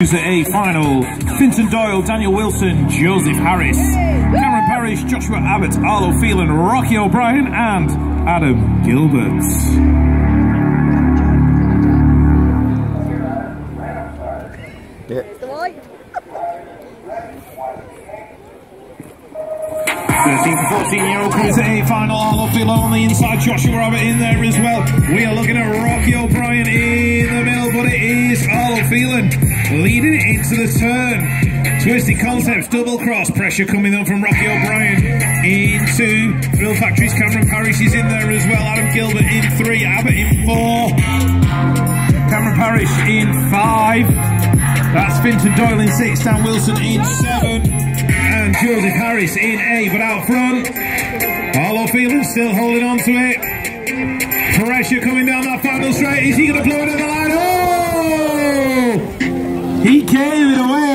A final, Finton Doyle, Daniel Wilson, Joseph Harris, Cameron Parrish, Joshua Abbott, Arlo Phelan, Rocky O'Brien and Adam Gilbert. Yeah. 13 to 14-year-old Cruiser A final, Arlo Phelan on the inside, Joshua Abbott in there as well. We are looking at Rocky O'Brien in the middle, but it is Arlo Phelan leading it into the turn. Twisted Concepts, double cross, pressure coming up from Rocky O'Brien into Thrill Factory's Cameron Parrish is in there as well. Adam Gilbert in 3, Abbott in 4, Cameron Parrish in 5. That's Finton Doyle in 6, Dan Wilson in 7, and Joseph Harris in 8. But out front, Arlo Phelan still holding on to it. Pressure coming down that final straight. Is he going to blow it in the line? Oh! He gave it away.